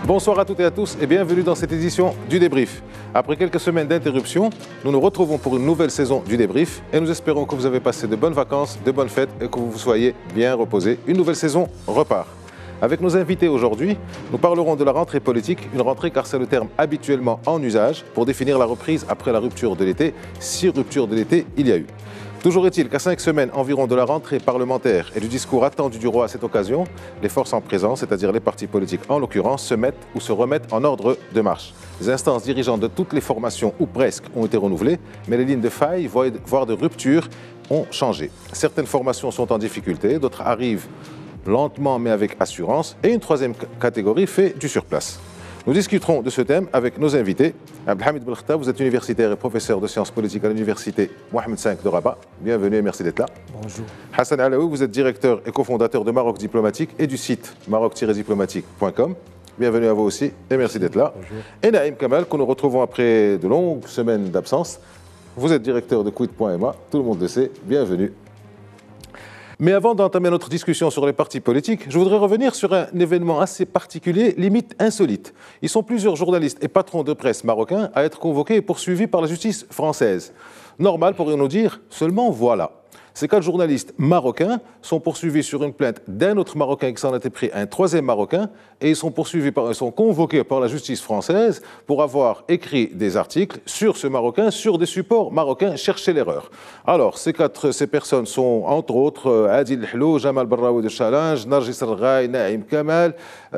Bonsoir à toutes et à tous et bienvenue dans cette édition du débrief. Après quelques semaines d'interruption, nous nous retrouvons pour une nouvelle saison du débrief et nous espérons que vous avez passé de bonnes vacances, de bonnes fêtes et que vous vous soyez bien reposés. Une nouvelle saison repart. Avec nos invités aujourd'hui, nous parlerons de la rentrée politique, une rentrée car c'est le terme habituellement en usage pour définir la reprise après la rupture de l'été, si rupture de l'été il y a eu. Toujours est-il qu'à 5 semaines environ de la rentrée parlementaire et du discours attendu du roi à cette occasion, les forces en présence, c'est-à-dire les partis politiques en l'occurrence, se mettent ou se remettent en ordre de marche. Les instances dirigeantes de toutes les formations, ou presque, ont été renouvelées, mais les lignes de faille, voire de rupture, ont changé. Certaines formations sont en difficulté, d'autres arrivent lentement mais avec assurance, et une troisième catégorie fait du surplace. Nous discuterons de ce thème avec nos invités. Abdelhamid Belkhta, vous êtes universitaire et professeur de sciences politiques à l'université Mohamed V de Rabat. Bienvenue et merci d'être là. Bonjour. Hassan Alaoui, vous êtes directeur et cofondateur de Maroc Diplomatique et du site maroc-diplomatique.com. Bienvenue à vous aussi et merci d'être là. Bonjour. Et Naïm Kamal, que nous retrouvons après de longues semaines d'absence. Vous êtes directeur de Quid.ma, tout le monde le sait. Bienvenue. Mais avant d'entamer notre discussion sur les partis politiques, je voudrais revenir sur un événement assez particulier, limite insolite. Ils sont plusieurs journalistes et patrons de presse marocains à être convoqués et poursuivis par la justice française. Normal, pourrions-nous dire, seulement voilà. Ces 4 journalistes marocains sont poursuivis sur une plainte d'un autre Marocain qui s'en était pris à un troisième Marocain et ils sont convoqués par la justice française pour avoir écrit des articles sur ce Marocain, sur des supports marocains, chercher l'erreur. Alors, ces personnes sont entre autres Adil Hlou, Jamal Barraoui de Challenge, Nargis Rghaï, Naïm Kamal,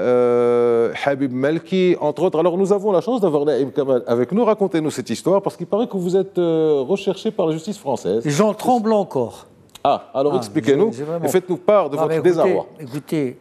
Habib Malki, entre autres. Alors, nous avons la chance d'avoir Naïm Kamal avec nous. Racontez-nous cette histoire parce qu'il paraît que vous êtes recherché par la justice française. J'en tremble encore. Ah, alors expliquez-nous et faites-nous part de votre désarroi. Écoutez,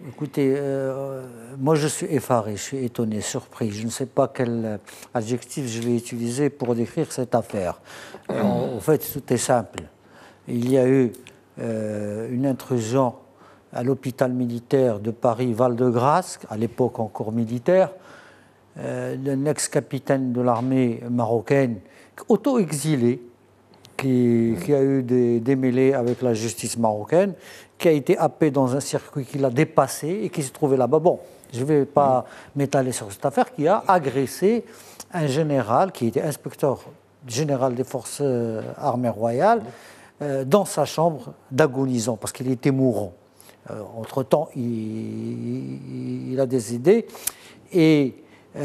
moi je suis effaré, je suis étonné, surpris. Je ne sais pas quel adjectif je vais utiliser pour décrire cette affaire. En fait, tout est simple. Il y a eu une intrusion à l'hôpital militaire de Paris, Val-de-Grâce, à l'époque encore militaire, d'un ex-capitaine de l'armée marocaine, auto-exilé, qui a eu des démêlés avec la justice marocaine, qui a été happé dans un circuit qu'il a dépassé et qui se trouvait là-bas. Bon, je ne vais pas m'étaler sur cette affaire, qui a agressé un général qui était inspecteur général des forces armées royales dans sa chambre d'agonisant, parce qu'il était mourant. Entre-temps, il a décédé et il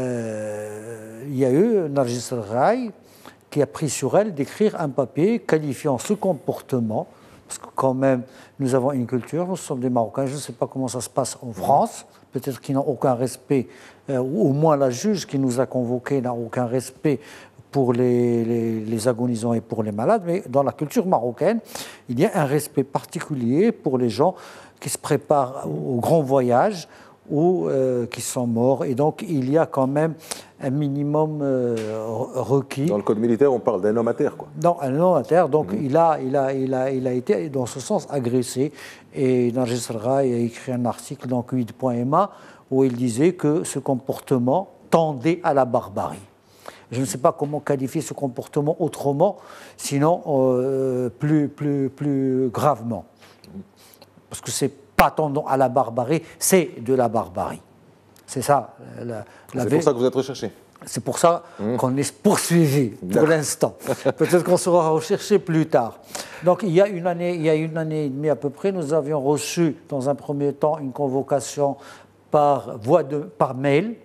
y a eu Nargis Rghaï qui a pris sur elle d'écrire un papier qualifiant ce comportement, parce que quand même, nous avons une culture, nous sommes des Marocains, je ne sais pas comment ça se passe en France, peut-être qu'ils n'ont aucun respect, ou au moins la juge qui nous a convoqués n'a aucun respect pour les agonisants et pour les malades, mais dans la culture marocaine, il y a un respect particulier pour les gens qui se préparent au grand voyage, ou qui sont morts. Et donc, il y a quand même un minimum requis. Dans le code militaire, on parle d'un homme à terre, quoi. Non, un homme à terre. Donc, il a été, dans ce sens, agressé. Et Nargis Rghaï a écrit un article dans Quid.ma où il disait que ce comportement tendait à la barbarie. Je ne sais pas comment qualifier ce comportement autrement, sinon plus gravement. Parce que c'est pas tendant à la barbarie, c'est de la barbarie. C'est ça. C'est pour ça que vous êtes recherché. C'est pour ça qu'on est poursuivi pour l'instant. Peut-être qu'on sera recherché plus tard. Donc il y a une année et demie à peu près, nous avions reçu dans un premier temps une convocation par mail.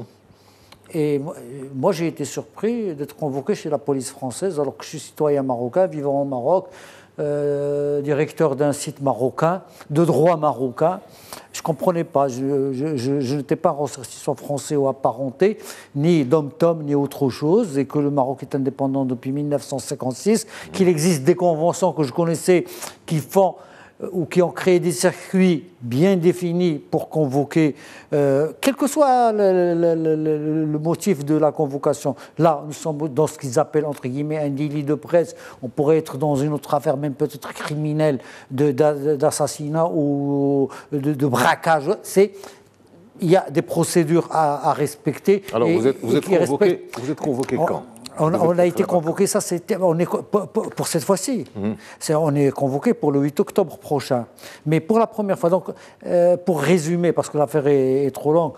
Et moi, j'ai été surpris d'être convoqué chez la police française alors que je suis citoyen marocain, vivant au Maroc, directeur d'un site marocain, de droit marocain. Je ne comprenais pas, je n'étais pas ressortissant français ou apparenté, ni dom-tom, ni autre chose, et que le Maroc est indépendant depuis 1956, qu'il existe des conventions que je connaissais qui font ou qui ont créé des circuits bien définis pour convoquer, quel que soit le motif de la convocation. Là, nous sommes dans ce qu'ils appellent, entre guillemets, un délit de presse. On pourrait être dans une autre affaire, même peut-être criminelle, d'assassinat ou de braquage. Il y a des procédures à respecter. Alors, vous êtes convoqué quand ? On a été convoqué, ça c'était pour cette fois-ci. On est convoqué pour le 8 octobre prochain. Mais pour la première fois, donc pour résumer, parce que l'affaire est trop longue,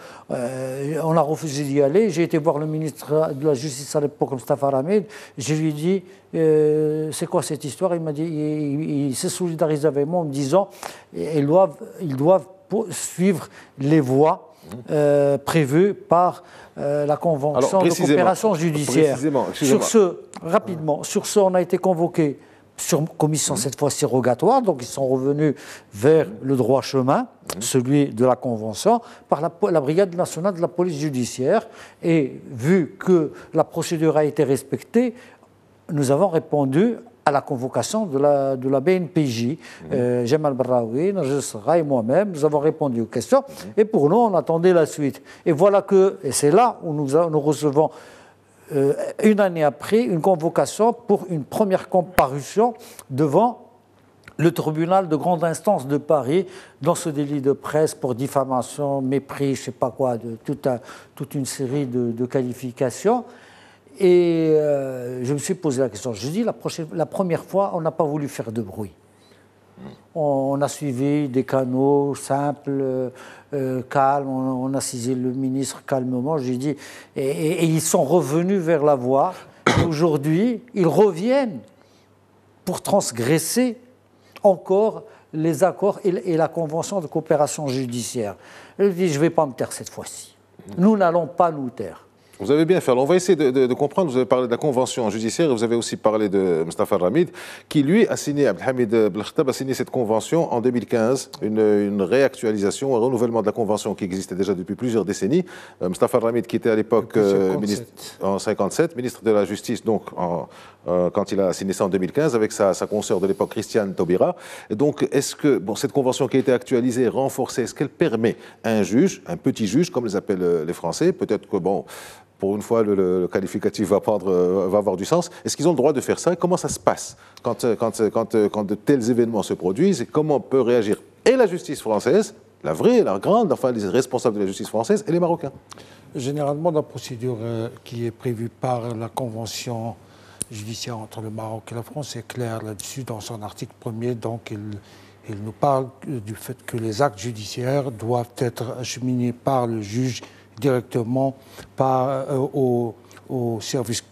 on a refusé d'y aller. J'ai été voir le ministre de la Justice à l'époque, Mostafa Hamid. Je lui ai dit, c'est quoi cette histoire? Il m'a dit, il s'est solidarisé avec moi en me disant, ils doivent suivre les voies prévues par la Convention de coopération judiciaire. Sur ce, on a été convoqué sur commission cette fois-ci rogatoire, donc ils sont revenus vers le droit chemin, celui de la Convention, par la Brigade nationale de la police judiciaire. Et vu que la procédure a été respectée, nous avons répondu à la convocation de la BNPJ. Jamal Braoui, Narges Ghra et moi-même, nous avons répondu aux questions. Et pour nous, on attendait la suite. Et voilà et c'est là où nous recevons, une année après, une convocation pour une première comparution devant le tribunal de grande instance de Paris dans ce délit de presse pour diffamation, mépris, je ne sais pas quoi, toute une série de qualifications. Et je me suis posé la question. Je dis, la première fois, on n'a pas voulu faire de bruit. On a suivi des canaux simples, calmes. On a saisi le ministre calmement. J'ai dit, et ils sont revenus vers la voie. Aujourd'hui, ils reviennent pour transgresser encore les accords et la convention de coopération judiciaire. Je dis, je ne vais pas me taire cette fois-ci. Nous n'allons pas nous taire. Vous avez bien fait. Alors on va essayer de comprendre. Vous avez parlé de la convention judiciaire et vous avez aussi parlé de Mostafa Hamid, qui lui a signé, Abdelhamid Belkhatab a signé cette convention en 2015, une réactualisation, un renouvellement de la convention qui existait déjà depuis plusieurs décennies. Mostafa Hamid, qui était à l'époque ministre en 57, ministre de la Justice, donc quand il a signé ça en 2015, avec sa consoeur de l'époque, Christiane Taubira. Et donc, est-ce que cette convention qui a été actualisée, renforcée, est-ce qu'elle permet à un juge, un petit juge, comme les appellent les Français, peut-être que, pour une fois, le qualificatif va avoir du sens. Est-ce qu'ils ont le droit de faire ça? Comment ça se passe quand de tels événements se produisent? Et comment peut réagir et la justice française, la vraie, la grande, enfin les responsables de la justice française, et les Marocains? Généralement, la procédure qui est prévue par la Convention judiciaire entre le Maroc et la France est claire là-dessus dans son article 1er. Donc, il nous parle du fait que les actes judiciaires doivent être acheminés par le juge directement au service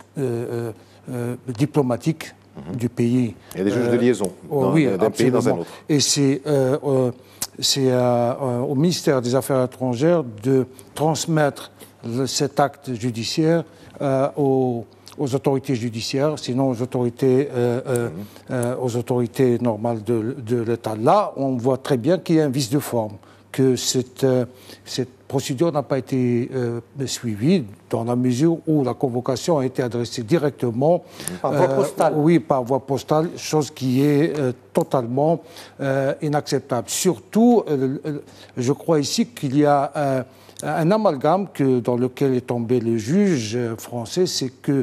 diplomatique du pays. Il y a des juges de liaison d'un pays dans un autre. Et c'est au ministère des Affaires étrangères de transmettre cet acte judiciaire aux autorités judiciaires, sinon aux autorités normales de l'État. Là, on voit très bien qu'il y a un vice de forme, que cette procédure n'a pas été suivie dans la mesure où la convocation a été adressée directement par voie postale. Oui, par voie postale, chose qui est totalement inacceptable. Surtout, je crois ici qu'il y a un amalgame dans lequel est tombé le juge français, c'est que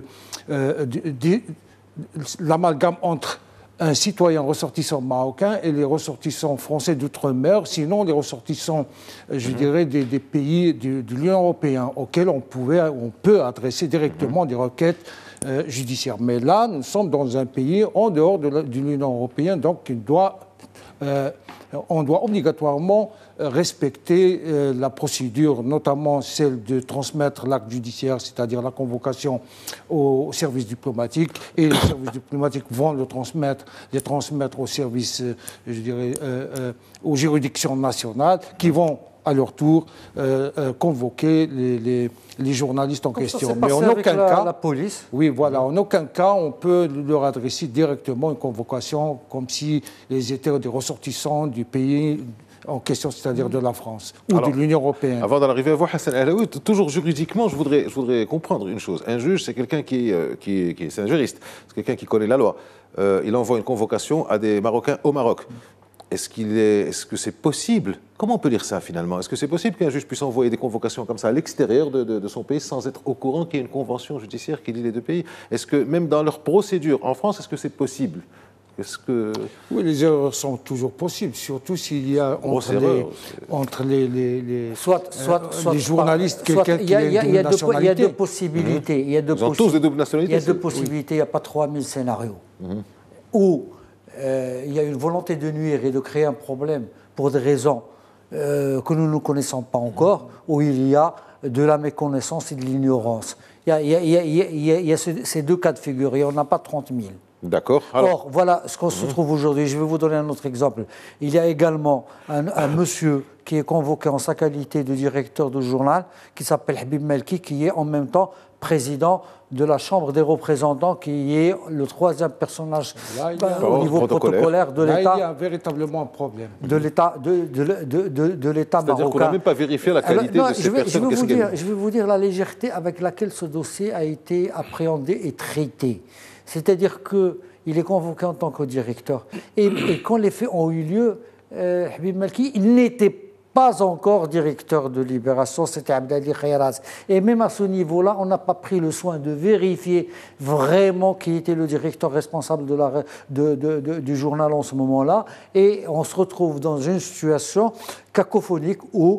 l'amalgame entre un citoyen ressortissant marocain et les ressortissants français d'outre-mer, sinon les ressortissants, je dirais, des pays de l'Union européenne, auxquels on peut adresser directement des requêtes judiciaires. Mais là, nous sommes dans un pays en dehors de l'Union européenne, donc on doit obligatoirement respecter la procédure, notamment celle de transmettre l'acte judiciaire, c'est-à-dire la convocation au service diplomatique, et les services diplomatiques vont les transmettre au service, je dirais, aux juridictions nationales, qui vont à leur tour convoquer les journalistes en question. Mais en aucun cas, la police. Oui, voilà, en aucun cas on peut leur adresser directement une convocation comme si ils étaient des ressortissants du pays en question, c'est-à-dire de la France ou de l'Union européenne. Avant d'en arriver à vous, Hassan Alaoui, toujours juridiquement, je voudrais comprendre une chose. Un juge, c'est quelqu'un c'est un juriste, c'est quelqu'un qui connaît la loi. Il envoie une convocation à des Marocains au Maroc. Est-ce que c'est possible? Comment on peut dire ça finalement? Est-ce que c'est possible qu'un juge puisse envoyer des convocations comme ça à l'extérieur de son pays sans être au courant qu'il y a une convention judiciaire qui lie les deux pays? Est-ce que même dans leur procédure en France, est-ce que c'est possible Est-ce que... Oui, les erreurs sont toujours possibles, surtout s'il y a entre les journalistes quelqu'un qui a une double nationalité. Il y a deux possibilités. Ils ont tous des doubles nationalités. Il y a deux possibilités, il n'y a pas 3000 scénarios. Ou il y a une volonté de nuire et de créer un problème pour des raisons que nous ne connaissons pas encore, ou il y a de la méconnaissance et de l'ignorance. Il y a ces deux cas de figure, et on n'a pas 30 000. D'accord. Or, voilà ce qu'on se trouve aujourd'hui. Je vais vous donner un autre exemple. Il y a également un monsieur qui est convoqué en sa qualité de directeur de journal, qui s'appelle Habib Melki, qui est en même temps président de la Chambre des représentants, qui est le troisième personnage au niveau protocolaire de l'État. Il y a véritablement un problème. De l'État marocain. C'est-à-dire qu'on n'a même pas vérifié la qualité de ces personnes. Je vais vous dire la légèreté avec laquelle ce dossier a été appréhendé et traité. C'est-à-dire qu'il est convoqué en tant que directeur. Et quand les faits ont eu lieu, Habib Melki, il n'était pas encore directeur de Libération, c'était Abdali Khairaz. Et même à ce niveau-là, on n'a pas pris le soin de vérifier vraiment qui était le directeur responsable du journal en ce moment-là. Et on se retrouve dans une situation cacophonique où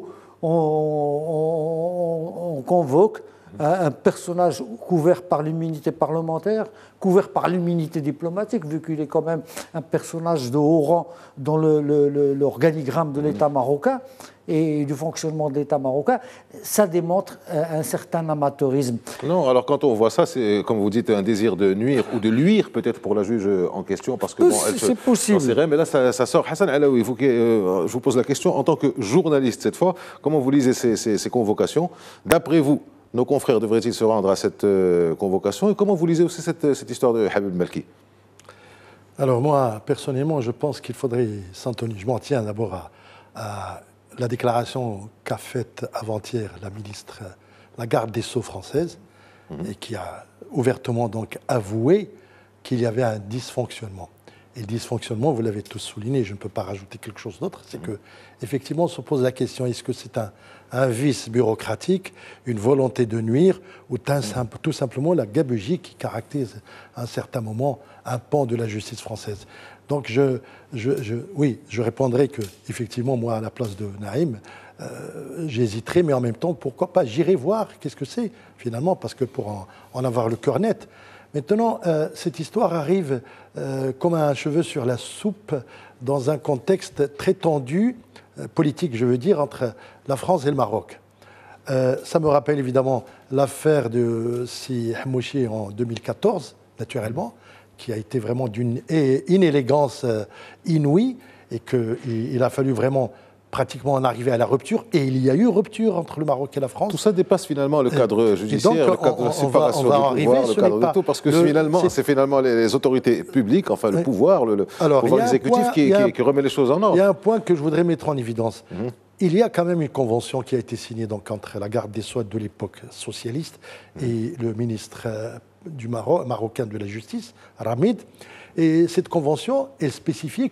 on convoque un personnage couvert par l'immunité parlementaire, couvert par l'immunité diplomatique, vu qu'il est quand même un personnage de haut rang dans l'organigramme de l'État marocain et du fonctionnement de l'État marocain, ça démontre un certain amateurisme. Non, alors quand on voit ça, c'est, comme vous dites, un désir de nuire ou de luire peut-être pour la juge en question, parce que bon, c'est possible. Mais là, ça sort. Hassan Alaoui, je vous pose la question, en tant que journaliste cette fois, comment vous lisez ces convocations? D'après vous, nos confrères devraient-ils se rendre à cette convocation? Et comment vous lisez aussi cette histoire de Habib Melki? Alors moi, personnellement, je pense qu'il faudrait s'en tenir. Je m'en tiens d'abord à la déclaration qu'a faite avant-hier la ministre, la garde des Sceaux française, et qui a ouvertement donc avoué qu'il y avait un dysfonctionnement. Et le dysfonctionnement, vous l'avez tous souligné, je ne peux pas rajouter quelque chose d'autre, c'est que effectivement, on se pose la question, est-ce que c'est un vice bureaucratique, une volonté de nuire, ou tout simplement la gabegie qui caractérise à un certain moment un pan de la justice française. Donc oui, je répondrai que, effectivement, moi, à la place de Naïm, j'hésiterai, mais en même temps, pourquoi pas, j'irai voir qu'est-ce que c'est, finalement, parce que pour en avoir le cœur net. Maintenant, cette histoire arrive comme un cheveu sur la soupe dans un contexte très tendu, politique, je veux dire, entre la France et le Maroc. Ça me rappelle évidemment l'affaire de Si Hamouchi en 2014, naturellement, qui a été vraiment d'une inélégance inouïe et qu'il a fallu vraiment pratiquement en arriver à la rupture, et il y a eu rupture entre le Maroc et la France. Tout ça dépasse finalement le cadre judiciaire, le cadre de séparation du pouvoir, le cadre de tout, parce que c'est finalement les autorités publiques, enfin le pouvoir, le pouvoir exécutif qui remet les choses en ordre. Il y a un point que je voudrais mettre en évidence. Il y a quand même une convention qui a été signée donc, entre la garde des Sceaux de l'époque socialiste et le ministre du marocain de la Justice, Ramid. Et cette convention, elle spécifie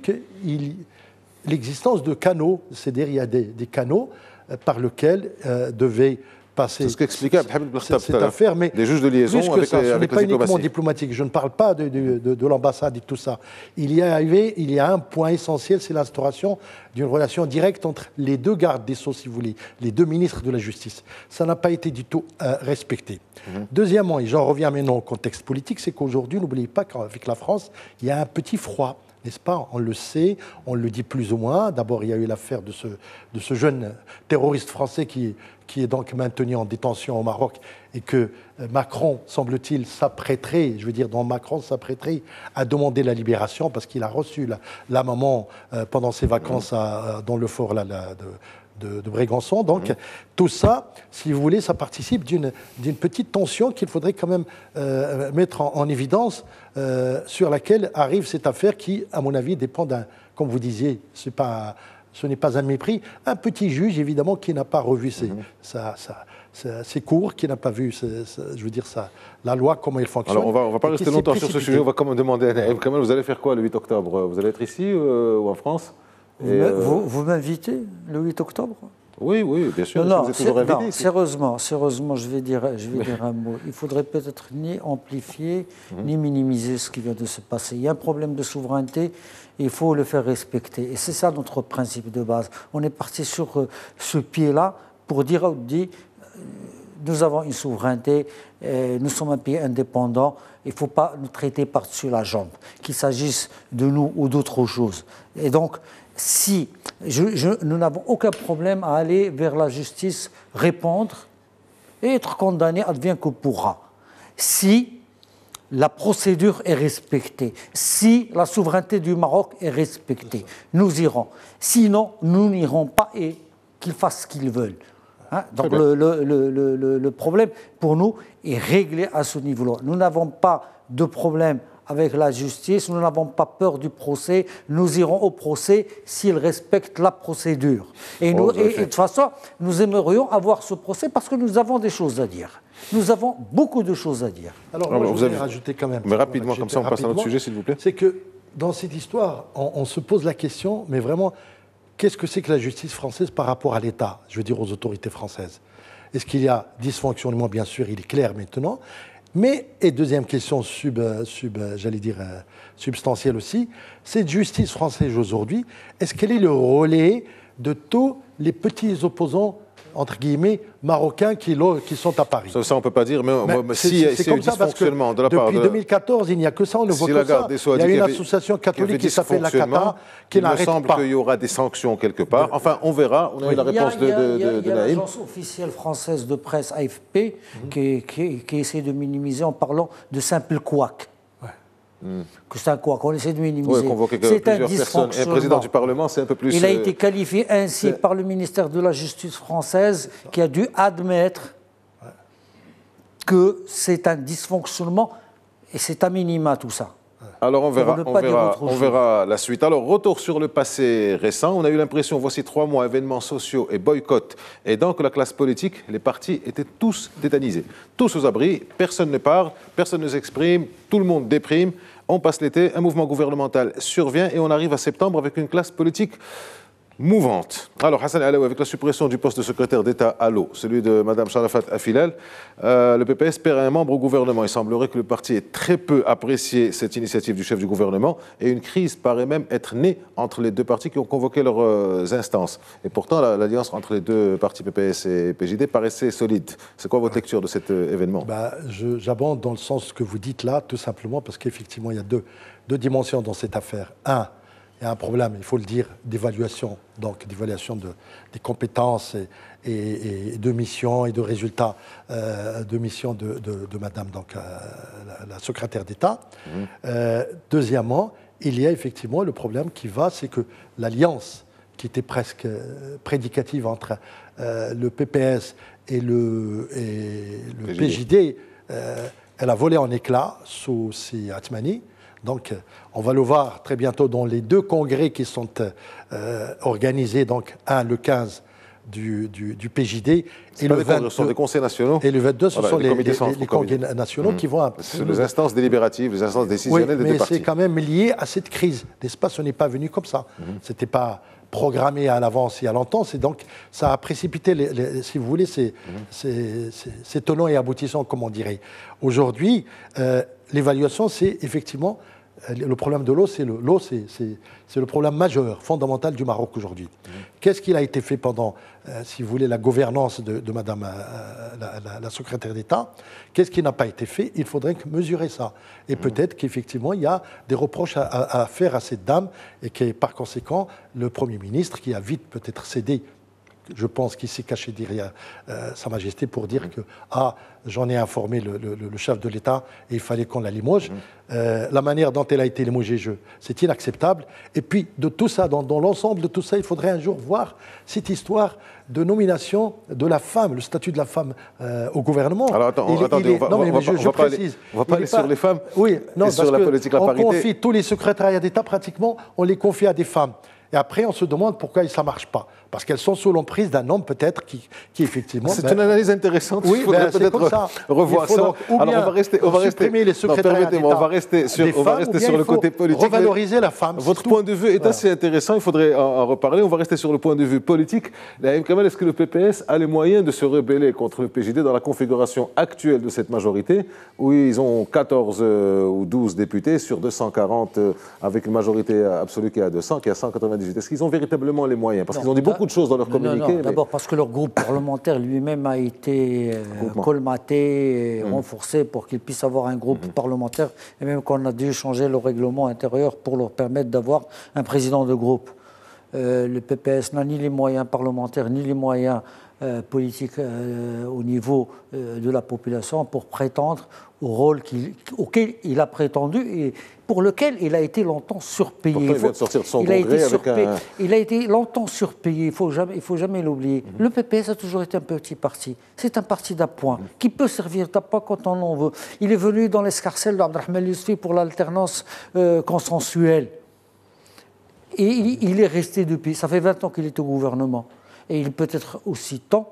l'existence de canaux, c'est-à-dire il y a des canaux par lesquels devait passer. C'est ce qu'expliquait cette affaire, mais des juges de liaison plus que avec ça, ce n'est pas uniquement diplomatie. diplomatique. Je ne parle pas de l'ambassade et tout ça. Il y a un point essentiel, c'est l'instauration d'une relation directe entre les deux gardes des Sceaux, si vous voulez, les deux ministres de la Justice. Ça n'a pas été du tout respecté. Deuxièmement, et j'en reviens maintenant au contexte politique, c'est qu'aujourd'hui, n'oubliez pas qu'avec la France, il y a un petit froid. N'est-ce pas? On le sait, on le dit plus ou moins. D'abord, il y a eu l'affaire de ce jeune terroriste français qui est donc maintenu en détention au Maroc et que Macron, semble-t-il, s'apprêterait, s'apprêterait à demander la libération parce qu'il a reçu la maman pendant ses vacances dans le fort de Brégançon. Donc, tout ça, si vous voulez, ça participe d'une petite tension qu'il faudrait quand même mettre en évidence, sur laquelle arrive cette affaire qui, à mon avis, dépend comme vous disiez, ce n'est pas un mépris, un petit juge, évidemment, qui n'a pas revu ses cours, qui n'a pas vu, la loi, comment elle fonctionne. Alors, on ne va pas rester longtemps sur ce sujet, on va quand même demander à Naïm Kamal, vous allez faire quoi le 8 octobre? Vous allez être ici ou en France? Vous m'invitez le 8 octobre? Oui, oui, bien sûr. Non, vous êtes toujours invité, sérieusement, je vais dire un mot. Il faudrait peut-être ni amplifier, ni minimiser ce qui vient de se passer. Il y a un problème de souveraineté, il faut le faire respecter. Et c'est ça notre principe de base. On est parti sur ce pied-là pour dire nous avons une souveraineté, nous sommes un pays indépendant, il ne faut pas nous traiter par-dessus la jambe, qu'il s'agisse de nous ou d'autre chose. Et donc, si nous n'avons aucun problème à aller vers la justice, répondre et être condamné advient que pourra. Si la procédure est respectée, si la souveraineté du Maroc est respectée, nous irons. Sinon, nous n'irons pas et qu'ils fassent ce qu'ils veulent. Donc le problème pour nous est réglé à ce niveau-là. Nous n'avons pas de problème avec la justice, nous n'avons pas peur du procès, nous irons au procès s'ils respectent la procédure. Et de toute façon, nous aimerions avoir ce procès parce que nous avons des choses à dire. Nous avons beaucoup de choses à dire. Alors moi, je voudrais rajouter quand même... Mais rapidement, comme ça on passe à notre sujet, s'il vous plaît. C'est que dans cette histoire, on se pose la question, mais vraiment, qu'est-ce que c'est que la justice française par rapport à l'État, je veux dire aux autorités françaises? Est-ce qu'il y a dysfonctionnement? Bien sûr, il est clair maintenant. Mais, et deuxième question substantielle aussi, cette justice française aujourd'hui, est-ce qu'elle est le relais de tous les petits opposants, entre guillemets, marocains qui sont à Paris? Ça on ne peut pas dire, mais s'il y a eu dysfonctionnement de la part de... Depuis 2014, il n'y a que ça, on ne voit que ça. Il y a une association catholique qui s'appelle la Cata, qui n'arrête pas. Il me semble qu'il y aura des sanctions quelque part. Enfin, on verra. On a eu la réponse de Naïm. Il y a l'agence officielle française de presse, AFP, qui essaie de minimiser en parlant de simple couac. Que c'est un quoi qu'on essaie de minimiser. Oui, c'est un dysfonctionnement. Et un président du Parlement, c'est un peu plus... Il a été qualifié ainsi par le ministère de la Justice française qui a dû admettre que c'est un dysfonctionnement et c'est à minima tout ça. Alors on verra la suite. Alors retour sur le passé récent. On a eu l'impression, voici 3 mois, événements sociaux et boycott, et donc la classe politique, les partis étaient tous tétanisés, tous aux abris, personne ne parle, personne ne s'exprime, tout le monde déprime. On passe l'été, un mouvement gouvernemental survient et on arrive à septembre avec une classe politique mouvante. Alors Hassan Alaoui, avec la suppression du poste de secrétaire d'État à l'eau, celui de Mme Sharafat Afilal, le PPS perd un membre au gouvernement. Il semblerait que le parti ait très peu apprécié cette initiative du chef du gouvernement et une crise paraît même être née entre les deux partis qui ont convoqué leurs instances. Et pourtant, l'alliance entre les deux partis PPS et PJD paraissait solide. C'est quoi votre lecture de cet événement? J'abonde dans le sens que vous dites là, tout simplement parce qu'effectivement, il y a deux dimensions dans cette affaire. Un, il y a un problème, il faut le dire, d'évaluation, donc d'évaluation des compétences et de missions et de résultats de mission de Madame donc, la secrétaire d'État. Deuxièmement, il y a effectivement le problème c'est que l'alliance qui était presque prédicative entre le PPS et le PJD, elle a volé en éclats sous si Atmani. Donc, on va le voir très bientôt dans les 2 congrès qui sont organisés, donc un le 15 du PJD et le 22 sont des conseils nationaux. Et le 22, ce sont les congrès nationaux qui vont... C'est les instances délibératives, les instances décisionnelles des deux partis. Mais c'est quand même lié à cette crise, n'est-ce pas? Ce n'est pas venu comme ça. Ce n'était pas programmé à l'avance et à longtemps. Donc, ça a précipité, si vous voulez, c'est tenant et aboutissant, comme on dirait. Aujourd'hui, l'évaluation, c'est effectivement... Le problème de l'eau, c'est le problème majeur, fondamental du Maroc aujourd'hui. Qu'est-ce qu'il a été fait pendant, si vous voulez, la gouvernance de Madame la secrétaire d'État? Qu'est-ce qui n'a pas été fait? Il faudrait mesurer ça. Et peut-être qu'effectivement, il y a des reproches à faire à cette dame et que, par conséquent, le Premier ministre, qui a vite peut-être cédé, je pense qu'il s'est caché derrière Sa Majesté pour dire que j'en ai informé le chef de l'État et il fallait qu'on la limoge. La manière dont elle a été limogée, c'est inacceptable. Et puis, de tout ça, dans l'ensemble de tout ça, il faudrait un jour voir cette histoire de nomination de la femme, le statut de la femme au gouvernement. Alors attendez, on va pas aller sur les femmes, oui, non, et sur la politique, la parité. On confie tous les secrétariats d'État, pratiquement, on les confie à des femmes. Et après, on se demande pourquoi ça ne marche pas. Parce qu'elles sont sous l'emprise d'un homme peut-être qui effectivement... C'est une analyse intéressante. Oui, il faudrait peut-être revoir ça. Donc, ou bien alors on va rester supprimer les secrétariats d'État. On va rester sur le côté politique. Revaloriser la femme. Votre point de vue est assez intéressant, il faudrait en reparler. On va rester sur le point de vue politique. Naïm Kamal, est-ce que le PPS a les moyens de se rebeller contre le PJD dans la configuration actuelle de cette majorité, où ils ont 14 ou 12 députés sur 240, avec une majorité absolue qui est à 200, qui est à 198. Est-ce qu'ils ont véritablement les moyens? Parce qu'ils ont dit beaucoup de choses dans leur communiqué. Non, d'abord parce que leur groupe parlementaire lui-même a été colmaté et renforcé pour qu'ils puissent avoir un groupe parlementaire, et même qu'on a dû changer le règlement intérieur pour leur permettre d'avoir un président de groupe. Le PPS n'a ni les moyens parlementaires ni les moyens politiques au niveau de la population pour prétendre au rôle auquel il a prétendu et pour lequel il a été longtemps surpayé. Pourtant, il vient de sortir de son congrès il a été longtemps surpayé, il ne faut jamais l'oublier. Le PPS a toujours été un petit parti. C'est un parti d'appoint qui peut servir d'appoint quand on en veut. Il est venu dans l'escarcelle d'Abdelrahman Yousfi pour l'alternance consensuelle. Et il est resté depuis. Ça fait 20 ans qu'il est au gouvernement. Et il peut être aussi temps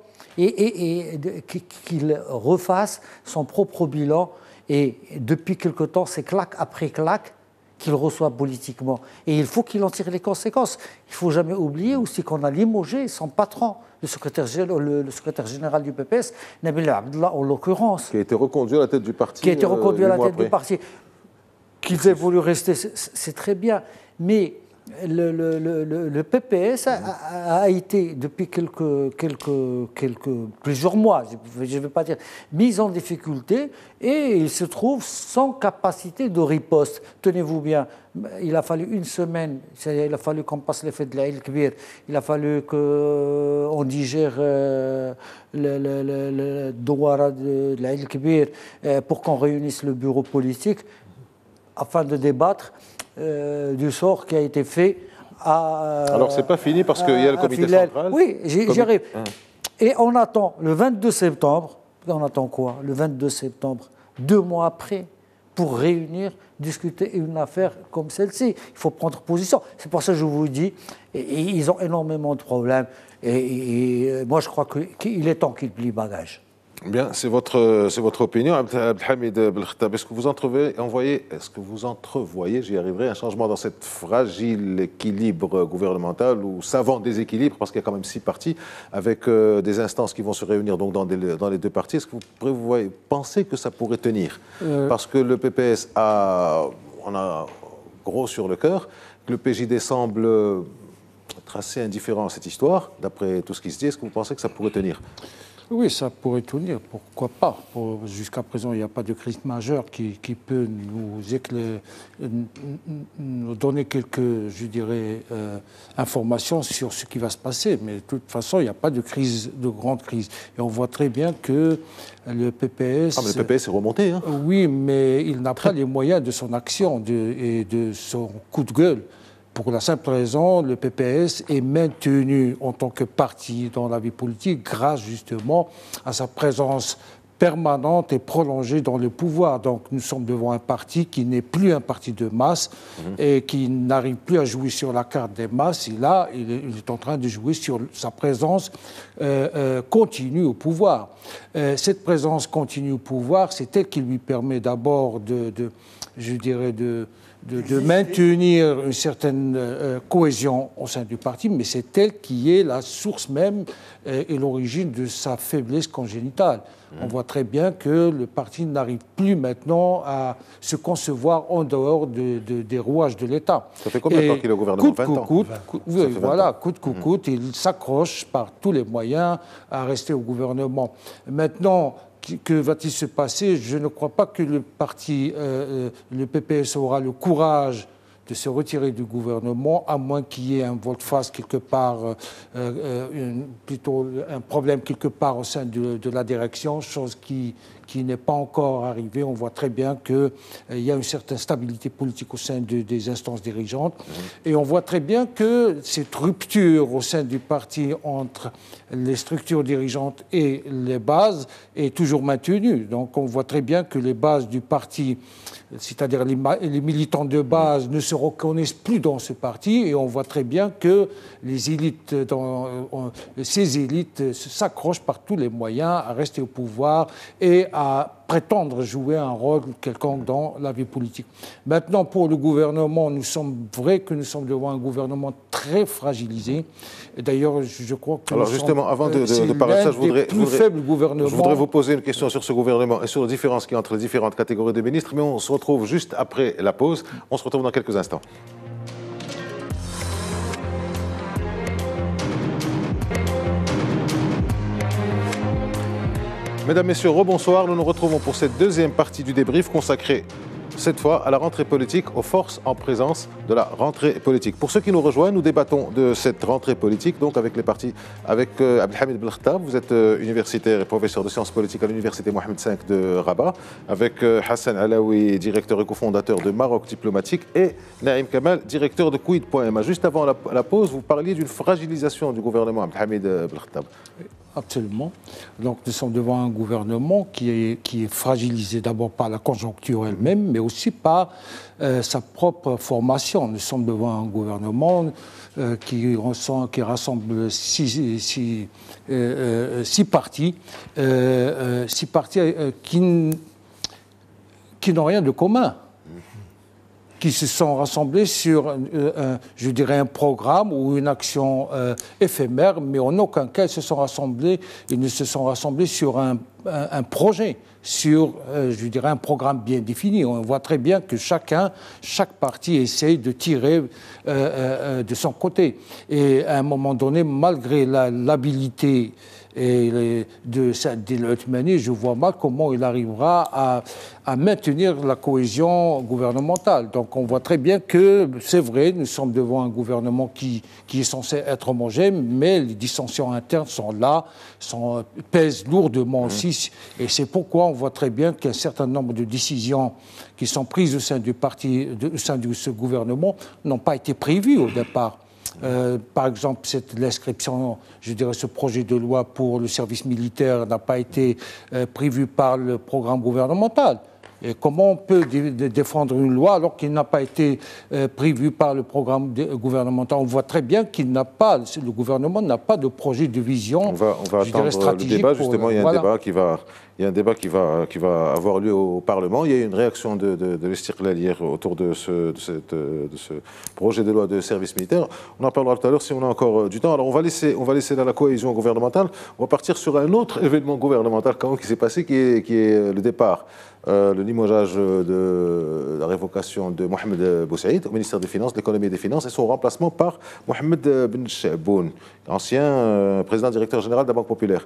qu'il refasse son propre bilan. Et depuis quelque temps, c'est claque après claque qu'il reçoit politiquement. Et il faut qu'il en tire les conséquences. Il ne faut jamais oublier aussi qu'on a limogé son patron, le secrétaire général du PPS, Nabil Abdallah en l'occurrence. Qui a été reconduit à la tête du parti. Qui a été reconduit à la tête du parti. Qu'ils aient voulu rester, c'est très bien. Mais le PPS a été, depuis plusieurs mois, je ne vais pas dire, mis en difficulté et il se trouve sans capacité de riposte. Tenez-vous bien, il a fallu une semaine, il a fallu qu'on passe l'effet de l'Aïd Kbir, il a fallu qu'on digère le Douara de l'Aïd Kbir pour qu'on réunisse le bureau politique afin de débattre du sort qui a été fait à... Alors, c'est pas fini parce qu'il y a le comité central. Oui, j'y arrive. Et on attend le 22 septembre, on attend quoi? Le 22 septembre, 2 mois après, pour réunir, discuter une affaire comme celle-ci. Il faut prendre position. C'est pour ça que je vous dis, ils ont énormément de problèmes. Et moi, je crois qu'il est temps qu'ils plient bagage. Bien, c'est votre opinion, Abdelhamid Belkhatab. Est-ce que vous entrevoyez, j'y arriverai, un changement dans cette fragile équilibre gouvernemental ou savant déséquilibre, parce qu'il y a quand même 6 partis, avec des instances qui vont se réunir donc dans les 2 partis. Est-ce que vous pensez que ça pourrait tenir? Parce que le PPS on a gros sur le cœur, que le PJD semble être assez indifférent à cette histoire, d'après tout ce qui se dit. Est-ce que vous pensez que ça pourrait tenir? Oui, ça pourrait tenir, pourquoi pas. Jusqu'à présent, il n'y a pas de crise majeure qui peut nous donner quelques, je dirais, informations sur ce qui va se passer. Mais de toute façon, il n'y a pas de grande crise. Et on voit très bien que le PPS... Ah, mais le PPS est remonté, hein. Oui, mais il n'a pas les moyens de son action et de son coup de gueule. Pour la simple raison, le PPS est maintenu en tant que parti dans la vie politique grâce justement à sa présence permanente et prolongée dans le pouvoir. Donc nous sommes devant un parti qui n'est plus un parti de masse et qui n'arrive plus à jouer sur la carte des masses. Et là, il est en train de jouer sur sa présence continue au pouvoir. Cette présence continue au pouvoir, c'est elle qui lui permet d'abord de maintenir une certaine cohésion au sein du parti, mais c'est elle qui est la source même et l'origine de sa faiblesse congénitale. On voit très bien que le parti n'arrive plus maintenant à se concevoir en dehors des rouages de l'État. Ça fait combien de temps qu'il est au gouvernement? 20 ans. Coûte que coûte, il s'accroche par tous les moyens à rester au gouvernement. Maintenant, que va-t-il se passer? Je ne crois pas que le parti, le PPS aura le courage de se retirer du gouvernement, à moins qu'il y ait un volte-face quelque part, plutôt un problème quelque part au sein de la direction, chose qui n'est pas encore arrivée. On voit très bien qu'il y a une certaine stabilité politique au sein des instances dirigeantes. Et on voit très bien que cette rupture au sein du parti entre les structures dirigeantes et les bases est toujours maintenue. Donc on voit très bien que les bases du parti, c'est-à-dire les militants de base, ne se se reconnaissent plus dans ce parti et on voit très bien que les élites, ces élites s'accrochent par tous les moyens à rester au pouvoir et à prétendre jouer un rôle quelconque dans la vie politique. Maintenant, pour le gouvernement, nous sommes devant un gouvernement très fragilisé. Et d'ailleurs, je crois que... Alors justement, avant de parler de ça, je voudrais vous poser une question sur ce gouvernement et sur la différence qu'il y a entre les différentes catégories de ministres, mais on se retrouve juste après la pause. On se retrouve dans quelques instants. Mesdames, Messieurs, rebonsoir. Nous nous retrouvons pour cette deuxième partie du débrief consacrée, cette fois, à la rentrée politique, aux forces en présence de la rentrée politique. Pour ceux qui nous rejoignent, nous débattons de cette rentrée politique, donc avec les partis, avec Abdelhamid Belkhatab, vous êtes universitaire et professeur de sciences politiques à l'université Mohamed V de Rabat, avec Hassan Alaoui, directeur et cofondateur de Maroc Diplomatique, et Naïm Kamal, directeur de Quid.ma. Juste avant la pause, vous parliez d'une fragilisation du gouvernement Abdelhamid Belkhatab. Absolument. Donc nous sommes devant un gouvernement qui est fragilisé d'abord par la conjoncture elle-même, mais aussi par sa propre formation. Nous sommes devant un gouvernement qui rassemble six partis, qui n'ont rien de commun, qui se sont rassemblés sur, je dirais, un programme ou une action éphémère, mais en aucun cas ils ne se sont rassemblés sur un projet, sur, je dirais, un programme bien défini. On voit très bien que chaque parti essaye de tirer de son côté. Et à un moment donné, malgré l'habilité de Saadine Othmani, je vois mal comment il arrivera à maintenir la cohésion gouvernementale. Donc on voit très bien que, c'est vrai, nous sommes devant un gouvernement qui est censé être homogène, mais les dissensions internes sont là, pèsent lourdement aussi, et c'est pourquoi on voit très bien qu'un certain nombre de décisions qui sont prises au sein du parti, au sein de ce gouvernement, n'ont pas été prévues au départ. Par exemple, l'inscription, je dirais, ce projet de loi pour le service militaire n'a pas été prévu par le programme gouvernemental. Et comment on peut défendre une loi alors qu'il n'a pas été prévu par le programme gouvernemental? On voit très bien le gouvernement n'a pas de projet de vision. On va attendre le débat. Justement, il y a un débat qui va avoir lieu au Parlement. Il y a eu une réaction de l'Istiqlal hier autour de ce projet de loi de service militaire. On en parlera tout à l'heure si on a encore du temps. Alors on va laisser là la cohésion gouvernementale. On va partir sur un autre événement gouvernemental quand même qui s'est passé, qui est le départ. Le limogeage de la révocation de Mohamed Boussaïd au ministère des Finances, de l'économie et des Finances, et son remplacement par Mohamed Ben Chaboun, ancien président directeur général de la Banque Populaire.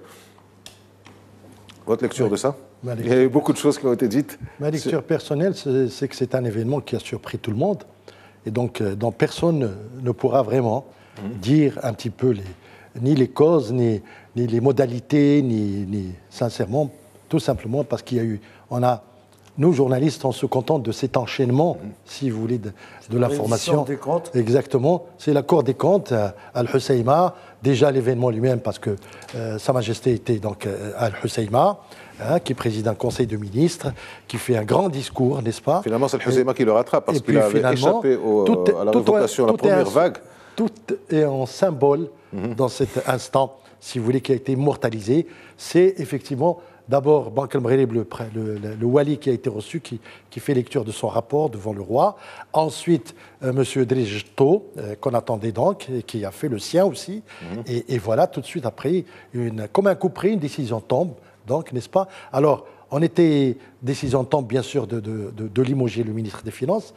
Votre lecture de ça? Il y a eu beaucoup de choses qui ont été dites. Ma lecture personnelle, c'est que c'est un événement qui a surpris tout le monde, et donc personne ne pourra vraiment dire un petit peu ni les causes, ni les modalités, ni sincèrement, tout simplement parce qu'il y a eu... Nous, journalistes, on se contente de cet enchaînement, si vous voulez, de l'information. Des comptes. Exactement. C'est la Cour des comptes, Al-Husseima. Déjà l'événement lui-même, parce que Sa Majesté était donc à Al-Husseima, qui préside un conseil de ministres, qui fait un grand discours, n'est-ce pas? Finalement, c'est Al-Husseima qui le rattrape, parce qu'il avait échappé à la révocation, la première vague. Tout est en symbole dans cet instant, si vous voulez, qui a été immortalisé. C'est effectivement... D'abord, Bank el-Mghreb, le wali qui a été reçu, qui fait lecture de son rapport devant le roi. Ensuite, M. Drijto, qu'on attendait donc, et qui a fait le sien aussi. Et voilà, tout de suite après, comme un coup près, une décision tombe, donc, n'est-ce pas? Alors, décision tombe, bien sûr, de limoger le ministre des Finances.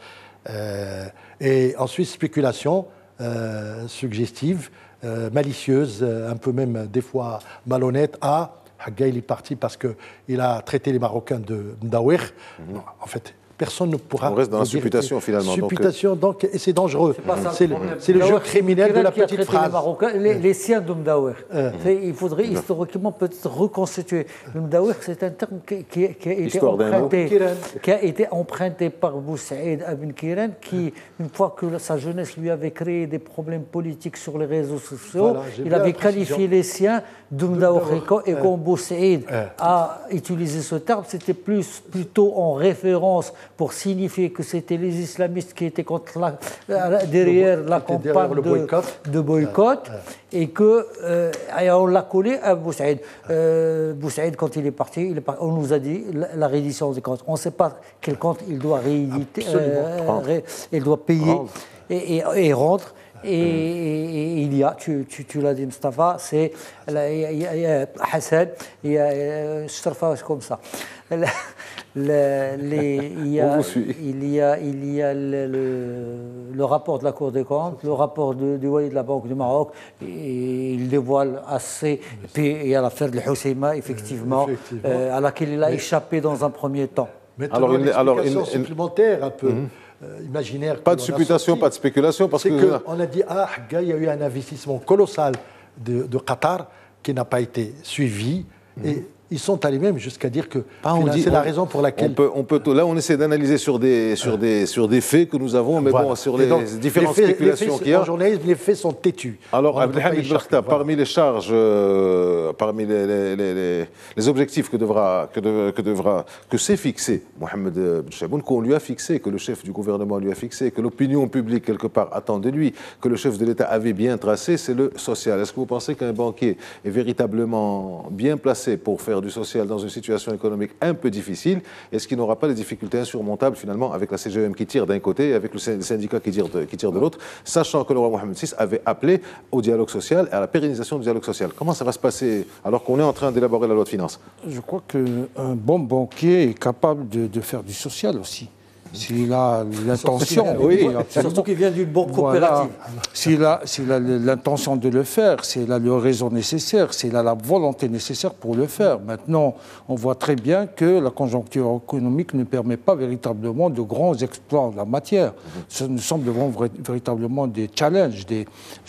Et ensuite, spéculation suggestive, malicieuse, un peu même, des fois, malhonnête, Haggaï est parti parce qu'il a traité les Marocains de Mdaouir. En fait, personne ne pourra... On reste dans la supputation, finalement. Supputation, donc, et c'est dangereux. C'est le jeu criminel de la petite phrase. Les siens de Mdaouir. Il faudrait historiquement peut-être reconstituer. Le Mdaouir, c'est un terme qui a été emprunté par Boussaïd Ibn Kiran, qui, une fois que sa jeunesse lui avait créé des problèmes politiques sur les réseaux sociaux, il avait qualifié les siens de Mdaouir. Et quand Boussaïd a utilisé ce terme, c'était plutôt en référence pour signifier que c'était les islamistes qui étaient derrière la campagne de boycott et que on l'a collé à Boussaïd. Boussaïd, quand il est parti, on nous a dit la reddition des comptes. On ne sait pas quel compte il doit rééditer, il doit payer et rendre. Et il y a, tu l'as dit Mustafa, c'est Hassan, il y a Shtarfa comme ça. Il y a le rapport de la Cour des comptes, le rapport du Wali de la Banque du Maroc, et il dévoile assez. Puis il y a l'affaire de Housseima, effectivement, à laquelle il a échappé dans un premier temps. Maintenant, une explication supplémentaire un peu. Imaginaire. Pas de supputation, pas de spéculation, parce qu'on a dit il y a eu un investissement colossal de Qatar qui n'a pas été suivi et ils sont allés même jusqu'à dire que c'est la raison pour laquelle... Là, on essaie d'analyser sur des faits que nous avons, mais bon, sur les différentes spéculations qu'il y a... En journalisme, les faits sont têtus. Alors, Abdelhamid Belkhta, parmi les charges, parmi les objectifs que s'est fixé Mohamed Ben Chaboun, qu'on lui a fixé, que le chef du gouvernement lui a fixé, que l'opinion publique, quelque part, attend de lui, que le chef de l'État avait bien tracé, c'est le social. Est-ce que vous pensez qu'un banquier est véritablement bien placé pour faire du social dans une situation économique un peu difficile? Est-ce qu'il n'aura pas des difficultés insurmontables finalement avec la CGM qui tire d'un côté et avec le syndicat qui tire de l'autre, sachant que le roi Mohamed VI avait appelé au dialogue social et à la pérennisation du dialogue social? Comment ça va se passer alors qu'on est en train d'élaborer la loi de finances? Je crois qu'un bon banquier est capable de faire du social aussi. S'il a l'intention, surtout qu'il vient d'une banque coopérative. S'il a l'intention de le faire, s'il a le réseau nécessaire, s'il a la volonté nécessaire pour le faire. Maintenant, on voit très bien que la conjoncture économique ne permet pas véritablement de grands exploits en la matière. Nous sommes devant véritablement des challenges, des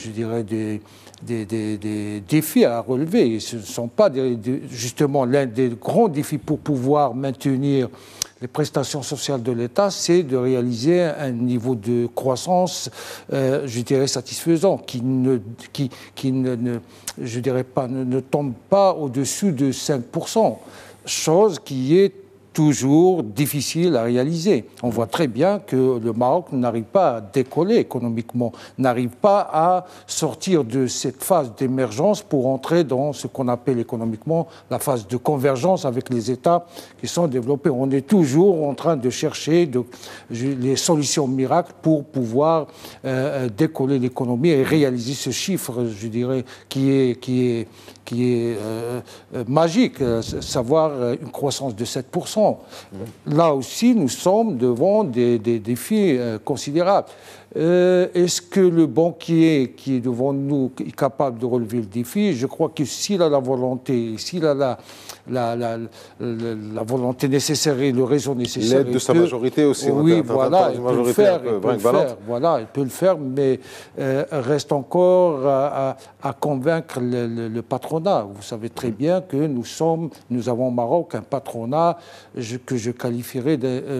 défis à relever. Ce ne sont pas justement l'un des grands défis pour pouvoir maintenir les prestations sociales de l'État, c'est de réaliser un niveau de croissance, satisfaisant, qui ne tombe pas au-dessus de 5%, chose qui est toujours difficile à réaliser. On voit très bien que le Maroc n'arrive pas à décoller économiquement, n'arrive pas à sortir de cette phase d'émergence pour entrer dans ce qu'on appelle économiquement la phase de convergence avec les États qui sont développés. On est toujours en train de chercher les solutions miracles pour pouvoir décoller l'économie et réaliser ce chiffre, je dirais, qui est magique, savoir une croissance de 7%. Là aussi, nous sommes devant des défis considérables. Est-ce que le banquier qui est devant nous est capable de relever le défi? Je crois que s'il a la volonté, s'il a la volonté nécessaire et le réseau nécessaire... L'aide de sa majorité aussi. Oui, voilà, il peut le faire, il peut le faire, mais reste encore à convaincre le patronat. Vous savez très bien que nous avons au Maroc un patronat que je qualifierais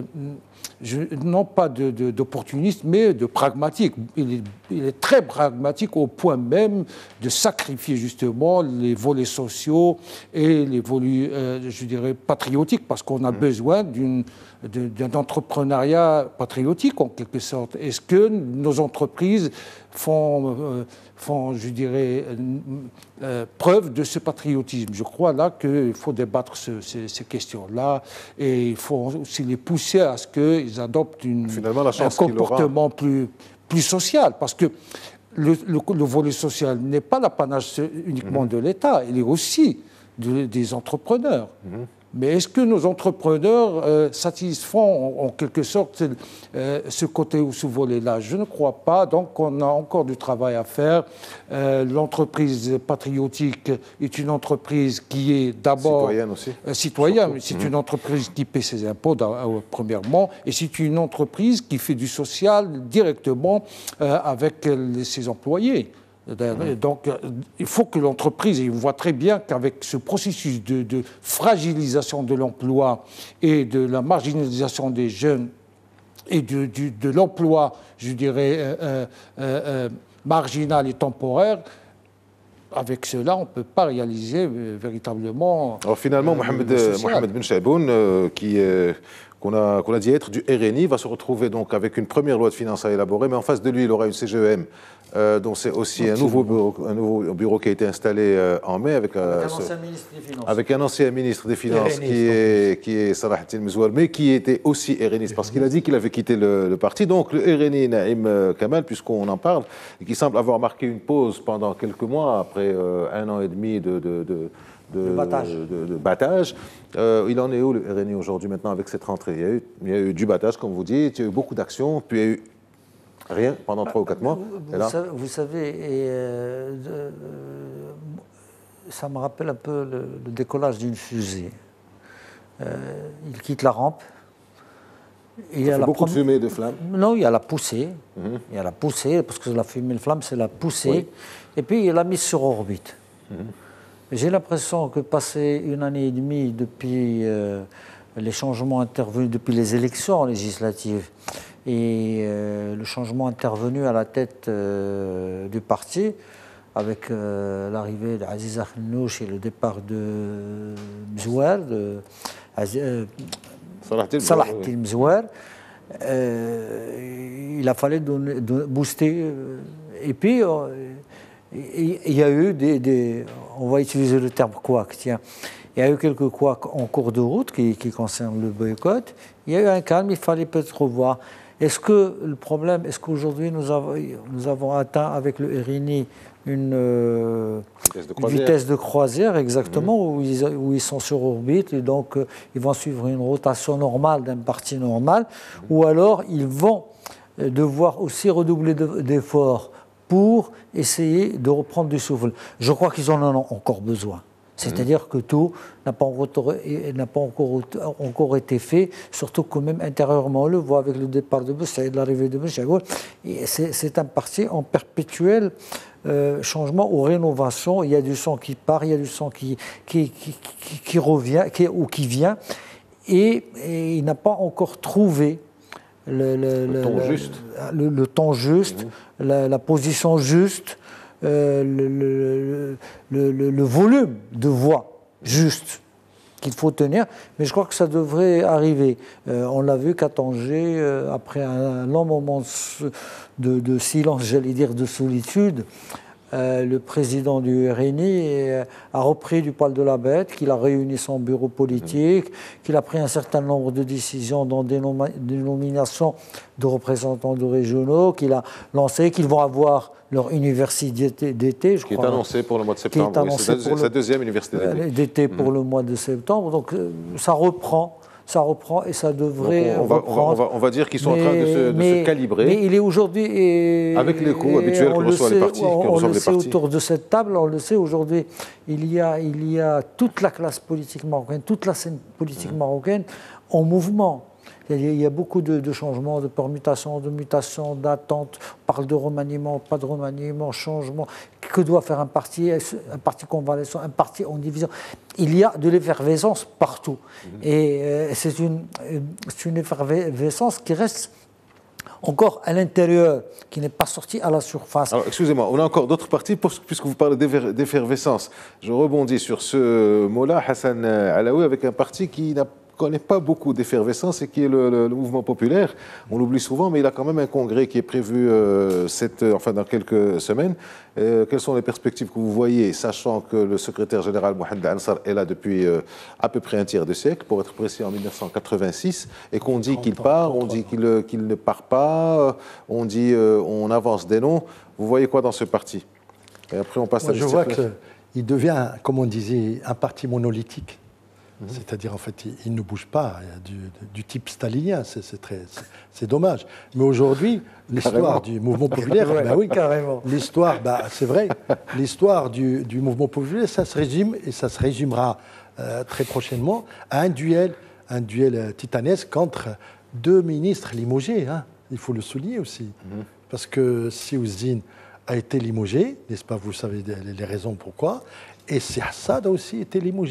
non pas d'opportuniste, mais de pragmatique. Il est très pragmatique au point même de sacrifier justement les volets sociaux et les volets, je dirais, patriotiques, parce qu'on a besoin d'un entrepreneuriat patriotique, en quelque sorte. Est-ce que nos entreprises font je dirais, preuve de ce patriotisme? Je crois là qu'il faut débattre ces questions-là et il faut aussi les pousser à ce qu'ils adoptent un comportement plus social, parce que le volet social n'est pas l'apanage uniquement de l'État, il est aussi des entrepreneurs. Mais est-ce que nos entrepreneurs satisfont en quelque sorte ce côté ou ce volet-là? Je ne crois pas. Donc on a encore du travail à faire. L'entreprise patriotique est une entreprise qui est d'abord... Citoyenne aussi. Citoyenne. C'est une entreprise qui paie ses impôts, premièrement, et c'est une entreprise qui fait du social directement avec ses employés. Donc, il faut que l'entreprise, et on voit très bien qu'avec ce processus de fragilisation de l'emploi et de la marginalisation des jeunes et de l'emploi, je dirais, marginal et temporaire, avec cela, on ne peut pas réaliser véritablement... Alors finalement, Mohamed Ben Chaïboun, qu'on a dit être du RNI, va se retrouver donc avec une première loi de finances à élaborer, mais en face de lui, il aura une CGEM, dont c'est aussi un nouveau bureau qui a été installé en mai avec un ancien ministre des Finances qui est Salah El-Mezouar, mais qui était aussi RNiste, parce qu'il a dit qu'il avait quitté le parti. Donc le RNI Naïm Kamal, puisqu'on en parle, et qui semble avoir marqué une pause pendant quelques mois, après 1 an et demi de battage. Il en est où le RNI aujourd'hui maintenant avec cette rentrée? Il y a eu du battage, comme vous dites, il y a eu beaucoup d'actions, puis il y a eu rien pendant 3 ou 4 mois. Vous savez, ça me rappelle un peu le décollage d'une fusée. Il quitte la rampe. Il y a beaucoup de fumée et de flammes. Non, il y a la poussée. Il y a la poussée, parce que la fumée et la flamme, c'est la poussée. Oui. Et puis, il y a la mise sur orbite. J'ai l'impression que passé 1 année et demie depuis les changements intervenus, depuis les élections législatives et le changement intervenu à la tête du parti, avec l'arrivée d'Aziz Akhnouch et le départ de Mzouar, Salah El-Mezouar, il a fallu booster. Et puis, il y a eu on va utiliser le terme couac, tiens. Il y a eu quelques couacs en cours de route qui concernent le boycott. Il y a eu un calme, il fallait peut-être revoir. Est-ce qu'aujourd'hui nous avons atteint avec le RNI une vitesse de croisière, exactement, où ils sont sur orbite et donc ils vont suivre une rotation normale d'un parti normal, ou alors ils vont devoir aussi redoubler d'efforts pour essayer de reprendre du souffle. Je crois qu'ils en ont encore besoin. C'est-à-dire que tout n'a pas encore été fait, surtout que même intérieurement, on le voit avec le départ de Bush et l'arrivée de Bush. C'est un parti en perpétuel changement ou rénovation. Il y a du sang qui part, il y a du sang qui revient ou qui vient, et il n'a pas encore trouvé le ton juste, la position juste, le volume de voix juste qu'il faut tenir, mais je crois que ça devrait arriver. On l'a vu qu'à Tanger, après un long moment de silence, j'allais dire de solitude, le président du RNI a repris du poil de la bête, qu'il a réuni son bureau politique, qu'il a pris un certain nombre de décisions dans des nominations de représentants de régionaux, qu'il a lancé, qu'ils vont avoir leur université d'été, je crois. Qui est annoncé pour le mois de septembre. C'est sa deuxième université d'été pour le mois de septembre. Donc ça reprend et ça devrait reprendre. On va dire qu'ils sont en train de se calibrer. Mais il est aujourd'hui... Avec les coûts habituels que reçoivent les partis. On le sait autour de cette table, on le sait aujourd'hui, il y a toute la classe politique marocaine, toute la scène politique marocaine en mouvement. Il y a beaucoup de changements, de permutations, de mutations, d'attentes. On parle de remaniement, pas de remaniement, changement. Que doit faire un parti convalescent, un parti en division? Il y a de l'effervescence partout. Et c'est une effervescence qui reste encore à l'intérieur, qui n'est pas sortie à la surface. Alors, excusez-moi, on a encore d'autres partis, puisque vous parlez d'effervescence. Je rebondis sur ce mot-là, Hassan Alaoui, avec un parti qui ne connaît pas beaucoup d'effervescence et qui est le mouvement populaire. On l'oublie souvent, mais il a quand même un congrès qui est prévu dans quelques semaines. Quelles sont les perspectives que vous voyez, sachant que le secrétaire général Mohamed Ansar est là depuis à peu près un tiers de siècle, pour être précis en 1986, et qu'on dit qu'il part, on dit qu'il ne part pas, on dit on avance des noms. Vous voyez quoi dans ce parti? Et après on passe à je vois qu'il devient, comme on disait, un parti monolithique. C'est-à-dire, en fait, il ne bouge pas, du type stalinien, c'est dommage. Mais aujourd'hui, l'histoire du mouvement populaire, l'histoire, c'est vrai, l'histoire du mouvement populaire, ça se résume, et ça se résumera très prochainement, à un duel titanesque entre 2 ministres limogés, hein. Il faut le souligner aussi. Parce que si Ouzine a été limogé, n'est-ce pas, vous savez les raisons pourquoi, et si Assad a aussi été limogé,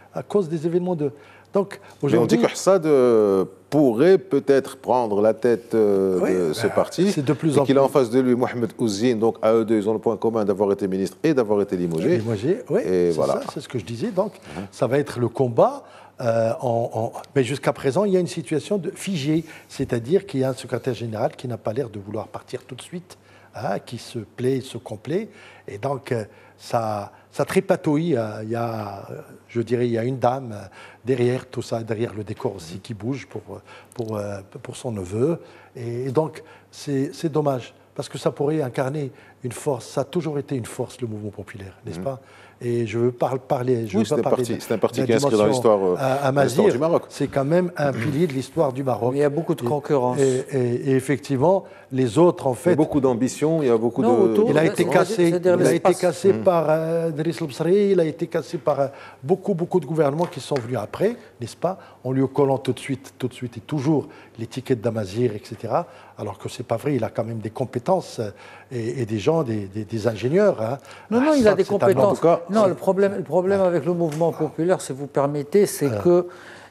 à cause des événements de... Donc, mais on dit que Hassad pourrait peut-être prendre la tête de ce parti. C'est de plus et en qu'il a plus. en face de lui Mohamed Ouzine, donc à eux deux, ils ont le point commun d'avoir été ministre et d'avoir été limogé. Limogé, oui, Et c'est voilà. ça, c'est ce que je disais. Donc, ça va être le combat. Mais jusqu'à présent, il y a une situation de figée, c'est-à-dire qu'il y a un secrétaire général qui n'a pas l'air de vouloir partir tout de suite, qui se plaît, se complaît. Et donc, ça trépatouille. Il y a, je dirais, il y a une dame derrière tout ça, derrière le décor aussi, qui bouge pour son neveu. Et donc, c'est dommage, parce que ça pourrait incarner une force. Ça a toujours été une force, le mouvement populaire, n'est-ce pas? Et je veux parler. Oui, c'est un parti qui est inscrit dans l'histoire Amazigh, du Maroc. c'est quand même un pilier de l'histoire du Maroc. Mais il y a beaucoup de concurrence. Et effectivement, les autres, en fait. Il y a beaucoup d'ambition, il y a beaucoup Non, de. autour, Il a été cassé, c'est-à-dire l'espace. par Driss el-Bsri, il a été cassé par beaucoup de gouvernements qui sont venus après, n'est-ce pas, en lui collant tout de suite et toujours l'étiquette d'Amazigh, etc. Alors que c'est pas vrai, il a quand même des compétences et des gens, des ingénieurs. Hein. Non, il a des compétences. cas, Non, le problème avec le mouvement populaire, si vous permettez, c'est que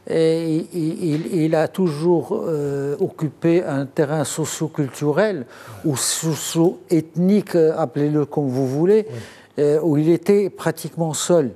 il a toujours occupé un terrain socio-culturel ou socio-ethnique, appelez-le comme vous voulez, où il était pratiquement seul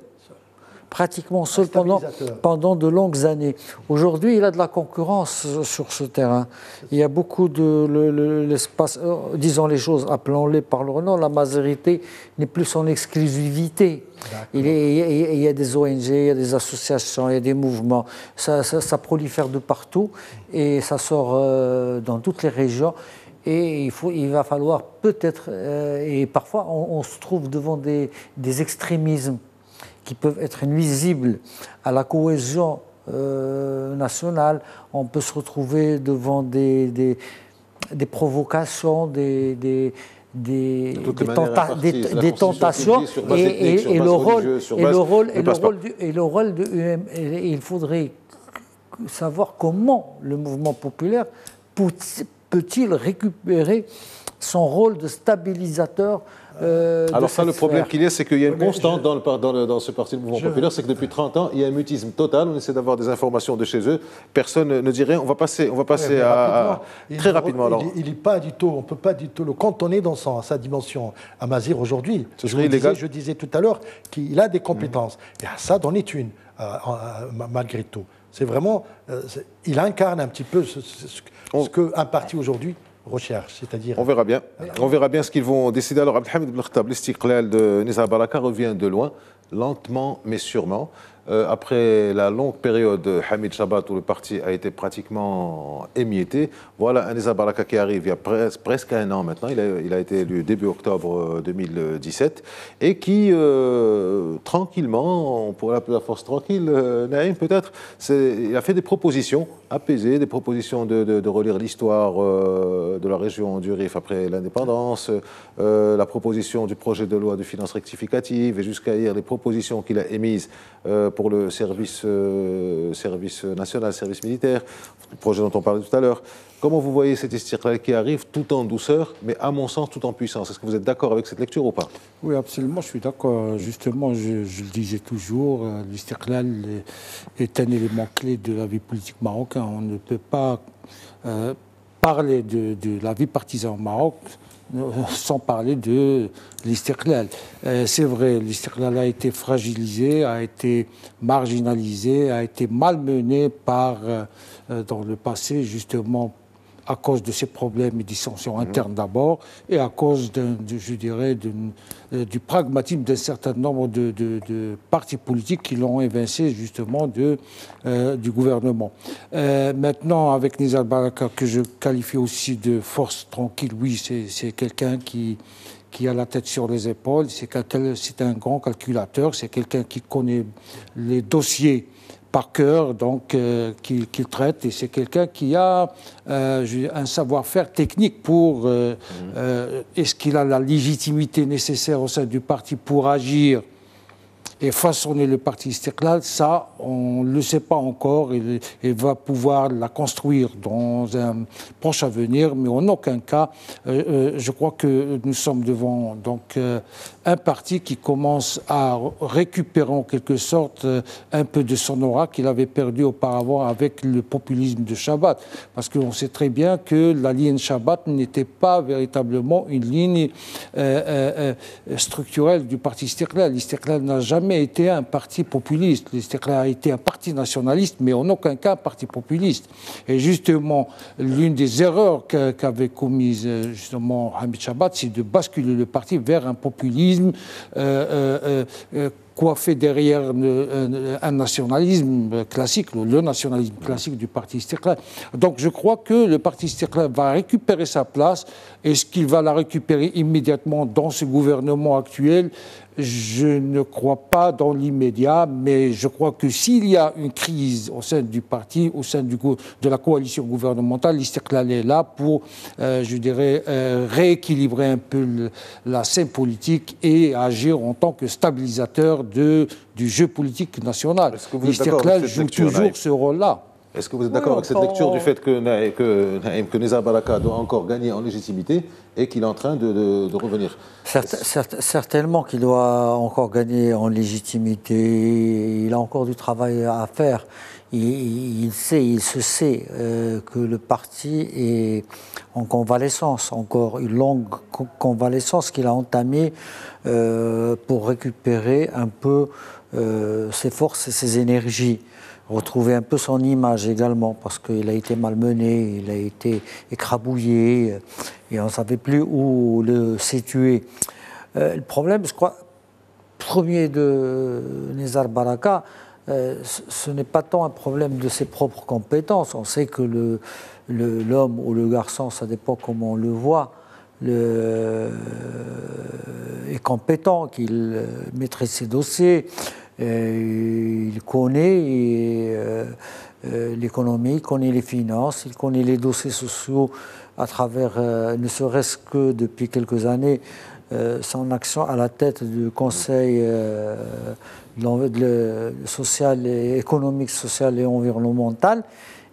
pendant de longues années. Aujourd'hui, il a de la concurrence sur ce terrain. Il y a beaucoup de l'espace, disons les choses, appelons-les par leur nom, la majorité n'est plus en exclusivité. Il y a des ONG, il y a des associations, il y a des mouvements. Ça prolifère de partout et ça sort dans toutes les régions. Et il va falloir peut-être, et parfois on se trouve devant des extrémismes qui peuvent être nuisibles à la cohésion nationale. On peut se retrouver devant des provocations, des tentations et le rôle de UM. Il faudrait savoir comment le mouvement populaire peut-il récupérer son rôle de stabilisateur. Alors ça, le problème qu'il y a, c'est qu'il y a une constante dans ce parti du mouvement populaire, c'est que depuis 30 ans, il y a un mutisme total, on essaie d'avoir des informations de chez eux, personne ne dit rien, on va passer très rapidement. Il n'est pas du tout, on ne peut pas du tout le cantonner dans sa dimension Amazigh aujourd'hui. Ce serait illégal. Je disais tout à l'heure qu'il a des compétences, et Hassad en est une, malgré tout. C'est vraiment, il incarne un petit peu ce qu'un parti aujourd'hui recherche, c'est-à-dire... On verra bien ce qu'ils vont décider. Alors, Abdelhamid Ben Khattab, l'istiqlal de Nizar Baraka revient de loin, lentement mais sûrement. Après la longue période de Hamid Chabat où le parti a été pratiquement émietté, voilà un Nizar Baraka qui arrive il y a presque un an maintenant, il a été élu début octobre 2017, et qui, tranquillement, on pourrait l'appeler la force tranquille, Naïm peut-être, il a fait des propositions apaisées, des propositions de relire l'histoire de la région du Rif après l'indépendance, la proposition du projet de loi de finances rectificative, et jusqu'à hier les propositions qu'il a émises pour le service national, service militaire, le projet dont on parlait tout à l'heure. Comment vous voyez cet istiqlal qui arrive tout en douceur, mais à mon sens tout en puissance? Est-ce que vous êtes d'accord avec cette lecture ou pas? Oui, absolument, je suis d'accord. Justement, je le disais toujours, l'istiqlal est un élément clé de la vie politique marocaine. On ne peut pas parler de la vie partisane au Maroc sans parler de l'istiqlal. C'est vrai, l'istiqlal a été fragilisé, a été marginalisé, a été malmené dans le passé, justement, à cause de ces problèmes et dissensions internes d'abord, et à cause, du pragmatisme d'un certain nombre de partis politiques qui l'ont évincé justement du gouvernement. Maintenant, avec Nizar Baraka, que je qualifie aussi de force tranquille, oui, c'est quelqu'un qui a la tête sur les épaules, c'est un grand calculateur, c'est quelqu'un qui connaît les dossiers par cœur, donc qu'il traite, et c'est quelqu'un qui a un savoir-faire technique pour... Est-ce qu'il a la légitimité nécessaire au sein du parti pour agir et façonner le parti Istiqlal, ça, on ne le sait pas encore. Il va pouvoir la construire dans un proche avenir, mais en aucun cas, je crois que nous sommes devant donc, un parti qui commence à récupérer en quelque sorte un peu de son aura qu'il avait perdu auparavant avec le populisme de Chabat. Parce qu'on sait très bien que la ligne Chabat n'était pas véritablement une ligne structurelle du parti Istiqlal. L'Istiqlal n'a jamais été un parti populiste. L'Istiqlal a été un parti nationaliste, mais en aucun cas un parti populiste. Et justement, l'une des erreurs qu'avait commise justement Hamid Chabat, c'est de basculer le parti vers un populisme coiffé derrière un nationalisme classique, le nationalisme classique du parti Istiqlal. Donc je crois que le parti Istiqlal va récupérer sa place. Est-ce qu'il va la récupérer immédiatement dans ce gouvernement actuel? Je ne crois pas dans l'immédiat, mais je crois que s'il y a une crise au sein du parti, au sein de la coalition gouvernementale, l'Istiqlal est là pour, je dirais, rééquilibrer un peu la scène politique et agir en tant que stabilisateur du jeu politique national. L'Istiqlal joue toujours ce rôle-là. Est-ce que vous êtes d'accord avec cette lecture du fait que Nizar Baraka doit encore gagner en légitimité et qu'il est en train de revenir? Certainement qu'il doit encore gagner en légitimité. Il a encore du travail à faire. Il se sait que le parti est en convalescence, encore une longue convalescence qu'il a entamée pour récupérer un peu ses forces et ses énergies. Retrouver un peu son image également, parce qu'il a été malmené, il a été écrabouillé, et on ne savait plus où le situer. Le problème, je crois, premier de Nizar Baraka, ce n'est pas tant un problème de ses propres compétences. On sait que l'homme ou le garçon, ça dépend comment on le voit, est compétent, qu'il maîtrise ses dossiers. Il connaît l'économie, il connaît les finances, il connaît les dossiers sociaux à travers, ne serait-ce que depuis quelques années, son action à la tête du Conseil social et économique, social et environnemental.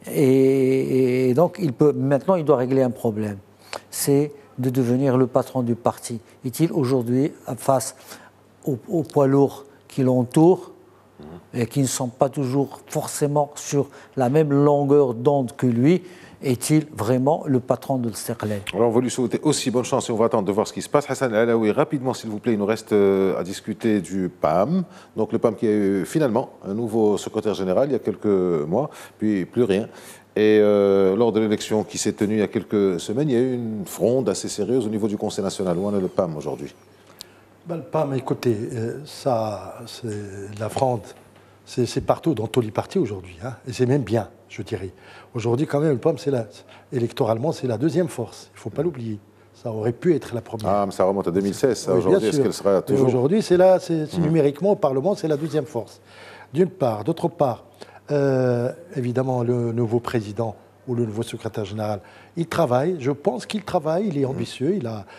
Et donc, maintenant, il doit régler un problème. C'est de devenir le patron du parti. Est-il aujourd'hui face au poids lourd qui l'entourent et qui ne sont pas toujours forcément sur la même longueur d'onde que lui, est-il vraiment le patron de l'Istiqlal? Alors on va lui souhaiter aussi bonne chance et on va attendre de voir ce qui se passe. Hassan Alaoui, rapidement s'il vous plaît, il nous reste à discuter du PAM. Donc le PAM qui a eu finalement un nouveau secrétaire général il y a quelques mois, puis plus rien. Et lors de l'élection qui s'est tenue il y a quelques semaines, il y a eu une fronde assez sérieuse au niveau du Conseil national. Où en est le PAM aujourd'hui? Le PAM, écoutez, ça, c'est la fronde, c'est partout, dans tous les partis aujourd'hui, hein, et c'est même bien, je dirais. Aujourd'hui, quand même, le PAM, électoralement, c'est la deuxième force, il ne faut pas l'oublier. Ça aurait pu être la première. Ah, mais ça remonte à 2016, ça, oui, aujourd'hui, est-ce qu'elle sera toujours... Aujourd'hui, numériquement, au Parlement, c'est la deuxième force. D'une part. D'autre part, évidemment, le nouveau président ou le nouveau secrétaire général, il travaille, je pense qu'il travaille, il est ambitieux,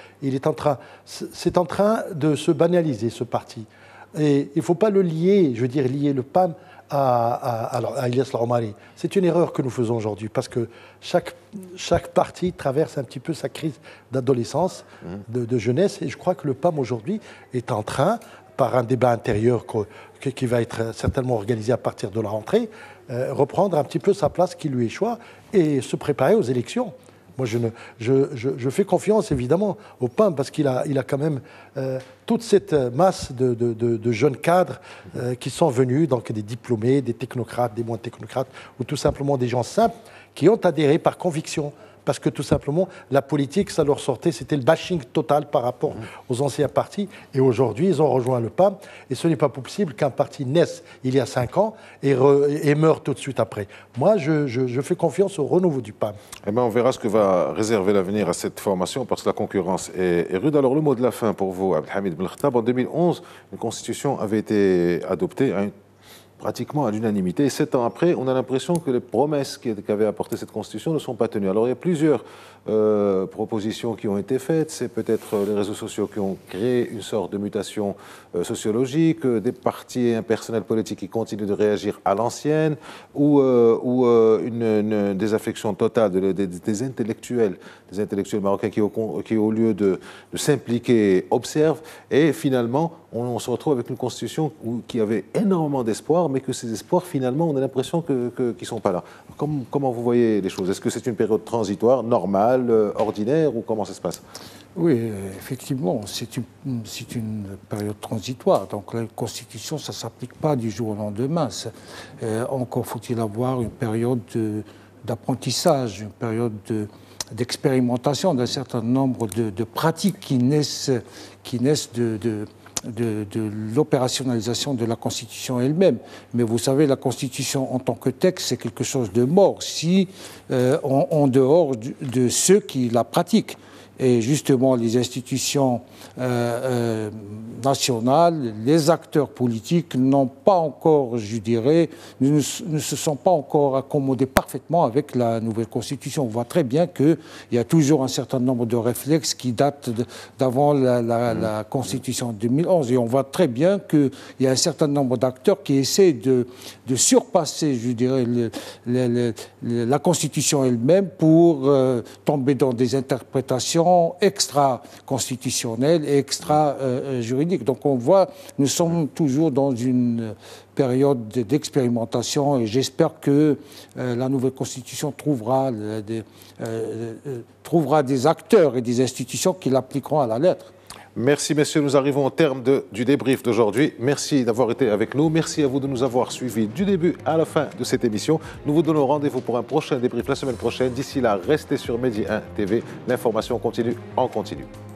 c'est en train de se banaliser, ce parti. Et il ne faut pas le lier, je veux dire, lier le PAM à Ilyas Laomari. C'est une erreur que nous faisons aujourd'hui, parce que chaque parti traverse un petit peu sa crise d'adolescence, de jeunesse, et je crois que le PAM aujourd'hui est en train, par un débat intérieur qui va être certainement organisé à partir de la rentrée, reprendre un petit peu sa place qui lui échoit et se préparer aux élections. Moi, je fais confiance, évidemment, au PAM, parce qu'il a quand même toute cette masse de jeunes cadres qui sont venus, donc des diplômés, des technocrates, des moins technocrates, ou tout simplement des gens simples qui ont adhéré par conviction. Parce que tout simplement, la politique, ça leur sortait, c'était le bashing total par rapport aux anciens partis. Et aujourd'hui, ils ont rejoint le PAM. Et ce n'est pas possible qu'un parti naisse il y a 5 ans et meure tout de suite après. Moi, je fais confiance au renouveau du PAM. Eh bien, on verra ce que va réserver l'avenir à cette formation, parce que la concurrence est rude. Alors, le mot de la fin pour vous, Abdelhamid Ben Khattab. En 2011, une constitution avait été adoptée pratiquement à l'unanimité. Et 7 ans après, on a l'impression que les promesses qu'avait apportées cette Constitution ne sont pas tenues. Alors il y a plusieurs propositions qui ont été faites. C'est peut-être les réseaux sociaux qui ont créé une sorte de mutation sociologique, des partis impersonnels politiques qui continuent de réagir à l'ancienne, ou une désaffection totale des intellectuels marocains qui, au lieu de s'impliquer, observent. Et finalement, on se retrouve avec une Constitution qui avait énormément d'espoir, mais que ces espoirs, finalement, on a l'impression qu'ils ne sont pas là. Comment vous voyez les choses? Est-ce que c'est une période transitoire, normale, ordinaire, ou comment ça se passe? Oui, effectivement, c'est une période transitoire. Donc la Constitution, ça ne s'applique pas du jour au lendemain. Encore faut-il avoir une période d'apprentissage, une période d'expérimentation d'un certain nombre de pratiques qui naissent de l'opérationnalisation de la Constitution elle-même. Mais vous savez, la Constitution en tant que texte, c'est quelque chose de mort si en dehors de ceux qui la pratiquent. Et justement, les institutions nationales, les acteurs politiques n'ont pas encore, je dirais, ne se sont pas encore accommodés parfaitement avec la nouvelle Constitution. On voit très bien qu'il y a toujours un certain nombre de réflexes qui datent d'avant la Constitution de 2011. Et on voit très bien qu'il y a un certain nombre d'acteurs qui essaient de surpasser, je dirais, la Constitution elle-même pour tomber dans des interprétations extra-constitutionnelles et extra-juridiques. Donc on voit, nous sommes toujours dans une période d'expérimentation et j'espère que la nouvelle Constitution trouvera des acteurs et des institutions qui l'appliqueront à la lettre. Merci messieurs, nous arrivons au terme du débrief d'aujourd'hui. Merci d'avoir été avec nous. Merci à vous de nous avoir suivis du début à la fin de cette émission. Nous vous donnons rendez-vous pour un prochain débrief la semaine prochaine. D'ici là, restez sur Medi 1 TV. L'information continue en continu.